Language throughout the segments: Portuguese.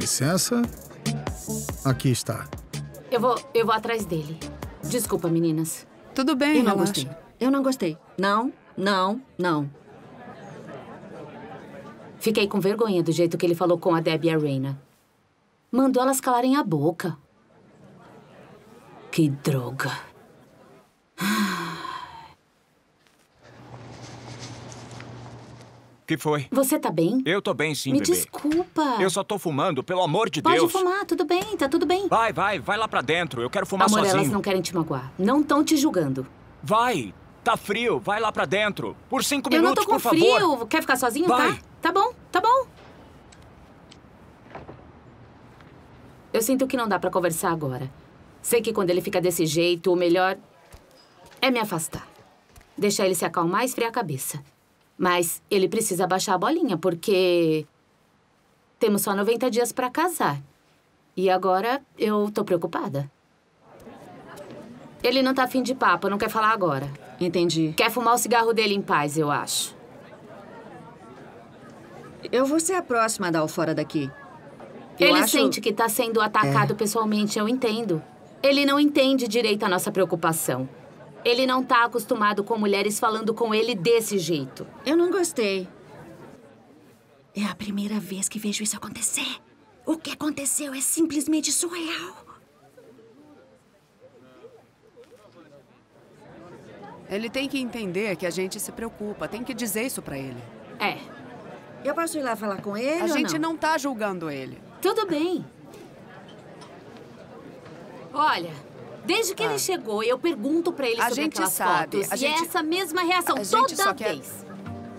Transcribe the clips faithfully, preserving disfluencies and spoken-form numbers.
licença. Aqui está. Eu vou, eu vou atrás dele. Desculpa, meninas. Tudo bem, Eu não relaxa. gostei. Eu não gostei. Não, não, não. Fiquei com vergonha do jeito que ele falou com a Debbie e a Raina. Mandou elas calarem a boca. Que droga. Que foi? Você tá bem? Eu tô bem sim, Me bebê. desculpa. Eu só tô fumando, pelo amor de Pode Deus. fumar, tudo bem, tá tudo bem. Vai, vai, vai lá pra dentro. Eu quero fumar Amor, sozinho. elas não querem te magoar. Não estão te julgando. Vai, tá frio, vai lá pra dentro. Por cinco Eu minutos, não tô com por frio. favor. Quer ficar sozinho, Vai. tá? Tá bom, tá bom. Eu sinto que não dá pra conversar agora. Sei que quando ele fica desse jeito, o melhor é me afastar. Deixar ele se acalmar e esfriar a cabeça. Mas ele precisa baixar a bolinha, porque temos só noventa dias pra casar. E agora eu tô preocupada. Ele não tá afim de papo, não quer falar agora. Entendi. Quer fumar o cigarro dele em paz, eu acho. Eu vou ser a próxima a dar o fora daqui. Eu Ele acho... sente que tá sendo atacado É. pessoalmente, eu entendo. Ele não entende direito a nossa preocupação. Ele não tá acostumado com mulheres falando com ele desse jeito. Eu não gostei. É a primeira vez que vejo isso acontecer. O que aconteceu é simplesmente surreal. Ele tem que entender que a gente se preocupa. Tem que dizer isso pra ele. É, Eu posso ir lá falar com ele A ou gente não? não tá julgando ele. tudo bem. Olha, desde que Ah. ele chegou, eu pergunto pra ele A sobre gente aquelas sabe, fotos. a E gente- é essa mesma reação a gente toda só quer- vez.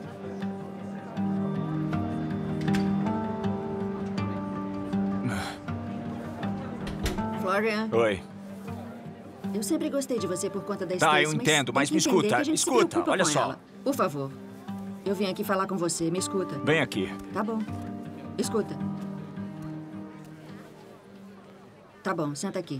Florian, Oi. eu sempre gostei de você por conta da Tá, Stacy, eu entendo, mas tem me que entender escuta, que a gente se escuta, preocupa olha com só. ela. Por favor, eu vim aqui falar com você, me escuta. Vem aqui. Tá bom. Escuta. Tá bom, senta aqui.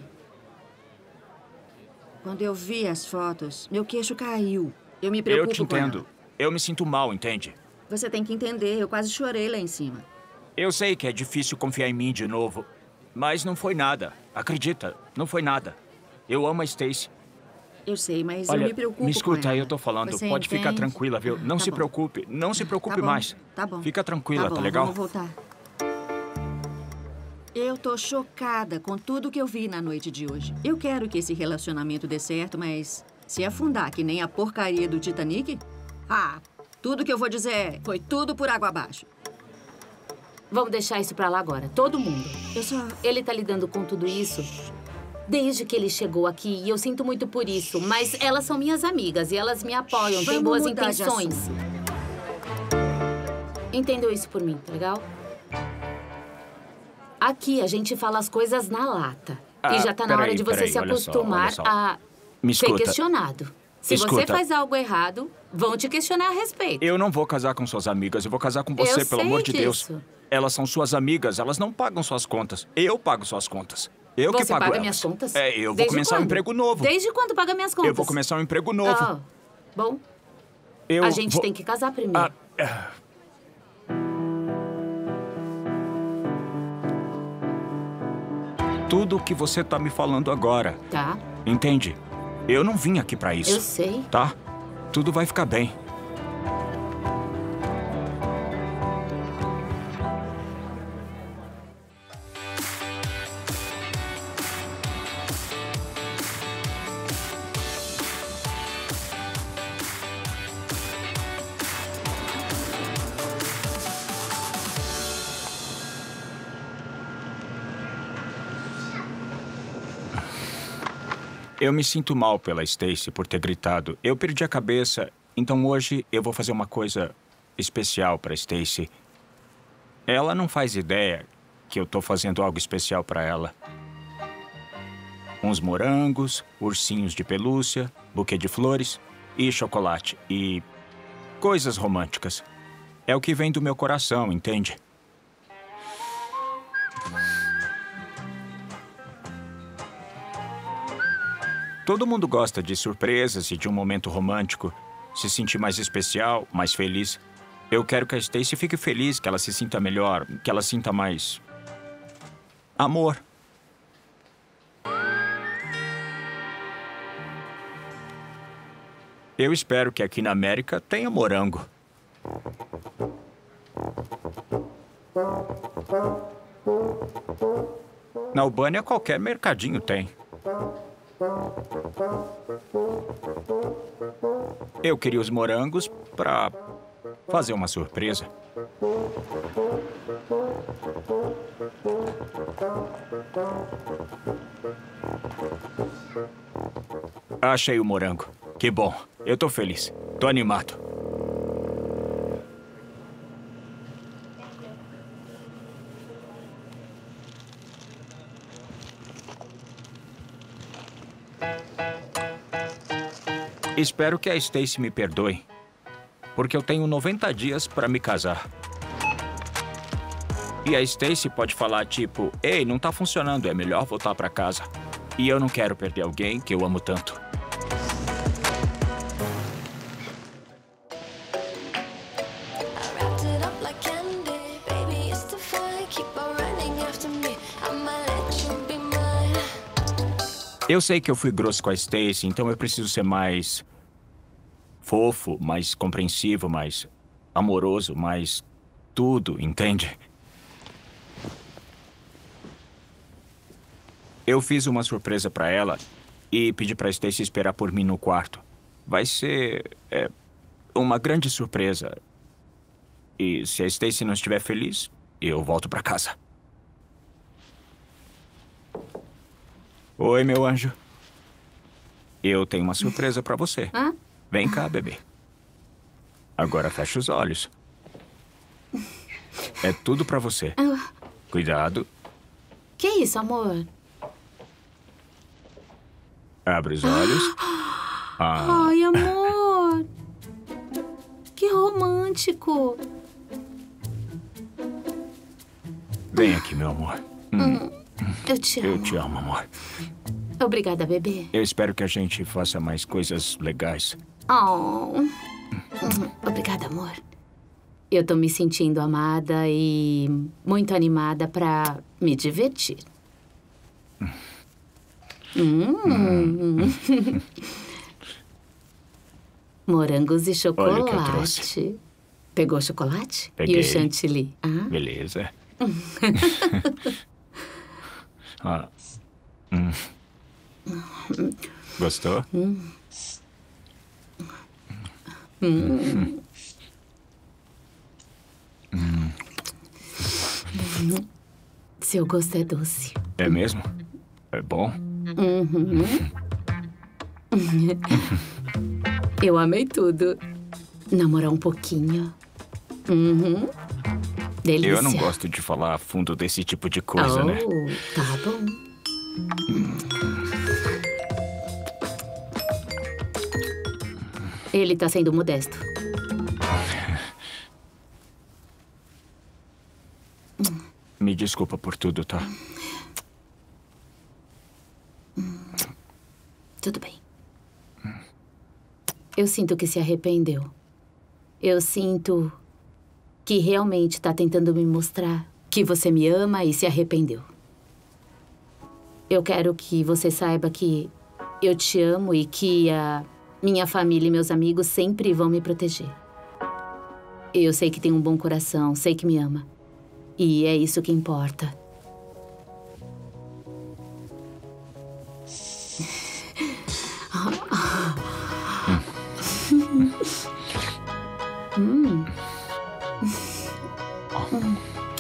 Quando eu vi as fotos, meu queixo caiu. Eu me preocupo Eu te com entendo. ela. Eu me sinto mal, entende? Você tem que entender, eu quase chorei lá em cima. Eu sei que é difícil confiar em mim de novo, mas não foi nada. Acredita, não foi nada. Eu amo a Stacy. Eu sei, mas Olha, eu me preocupo me escuta, com ela. eu tô falando. Você Pode ficar entende? tranquila, viu? Não Tá se bom. preocupe. Não se preocupe Tá bom, mais. Tá bom. Fica tranquila, tá, tá bom, legal? Vamos voltar. Eu tô chocada com tudo que eu vi na noite de hoje. Eu quero que esse relacionamento dê certo, mas se afundar que nem a porcaria do Titanic, ah, tudo que eu vou dizer é, foi tudo por água abaixo. Vamos deixar isso pra lá agora, todo mundo. Eu só... Ele tá lidando com tudo isso desde que ele chegou aqui e eu sinto muito por isso. Mas elas são minhas amigas e elas me apoiam, têm Vamos boas mudar de intenções. Entendam isso por mim, tá legal? Aqui a gente fala as coisas na lata. Ah, e já tá na peraí, hora de você peraí, se olha só, acostumar olha só. a Me ser escuta. questionado. Se você Escuta. faz algo errado, vão te questionar a respeito. Eu não vou casar com suas amigas, eu vou casar com você, Eu pelo sei amor de Deus. disso. Elas são suas amigas, elas não pagam suas contas. Eu pago suas contas. Eu que Você pago paga elas. minhas contas? É, eu vou Desde começar um quando? emprego novo. Desde quando paga minhas contas? Eu vou começar um emprego novo. Ah, bom, Eu a gente vou... tem que casar primeiro. Ah, ah. Tudo o que você tá me falando agora, Tá, entende? Eu não vim aqui pra isso. eu sei. Tá? Tudo vai ficar bem. Eu me sinto mal pela Stacy por ter gritado. Eu perdi a cabeça, então hoje eu vou fazer uma coisa especial pra Stacy. Ela não faz ideia que eu tô fazendo algo especial pra ela. Uns morangos, ursinhos de pelúcia, buquê de flores e chocolate. E coisas românticas. É o que vem do meu coração, entende? Todo mundo gosta de surpresas e de um momento romântico. Se sentir mais especial, mais feliz. Eu quero que a Stacy fique feliz, que ela se sinta melhor, que ela sinta mais... amor. Eu espero que aqui na América tenha morango. Na Albânia, qualquer mercadinho tem. Eu queria os morangos para fazer uma surpresa. Achei o morango. Que bom. Eu tô feliz. Tô animado. Espero que a Stacy me perdoe, porque eu tenho noventa dias para me casar. E a Stacy pode falar tipo, ei, não tá funcionando, é melhor voltar para casa. E eu não quero perder alguém que eu amo tanto. Eu sei que eu fui grosso com a Stacy, então eu preciso ser mais fofo, mais compreensivo, mais amoroso, mais tudo, entende? Eu fiz uma surpresa pra ela e pedi pra Stacy esperar por mim no quarto. Vai ser é, uma grande surpresa. E se a Stacy não estiver feliz, eu volto pra casa. Oi, meu anjo. Eu tenho uma surpresa pra você. Hã? Vem cá, bebê. Agora fecha os olhos. É tudo pra você. Cuidado. Que isso, amor? Abre os olhos. Ah. Ai, amor. Que romântico. Vem aqui, meu amor. Hum. Eu te amo. Eu te amo, amor. Obrigada, bebê. Eu espero que a gente faça mais coisas legais. Oh. Obrigada, amor. Eu tô me sentindo amada e muito animada pra me divertir. Hum. Hum. Morangos e chocolate. Olha o que eu trouxe. Pegou chocolate? Peguei. E o chantilly? Ah? Beleza. ah. hum. Gostou? Hum. Hum. Hum. Seu gosto é doce. É mesmo? É bom? Uhum. Eu amei tudo. Namorar um pouquinho. Uhum. Delícia. Eu não gosto de falar a fundo desse tipo de coisa, oh, né? Tá bom. Ele tá sendo modesto. Me desculpa por tudo, tá? Tudo bem. Eu sinto que se arrependeu. Eu sinto que realmente tá tentando me mostrar que você me ama e se arrependeu. Eu quero que você saiba que eu te amo e que a minha família e meus amigos sempre vão me proteger. Eu sei que tem um bom coração, sei que me ama. E é isso que importa. hum.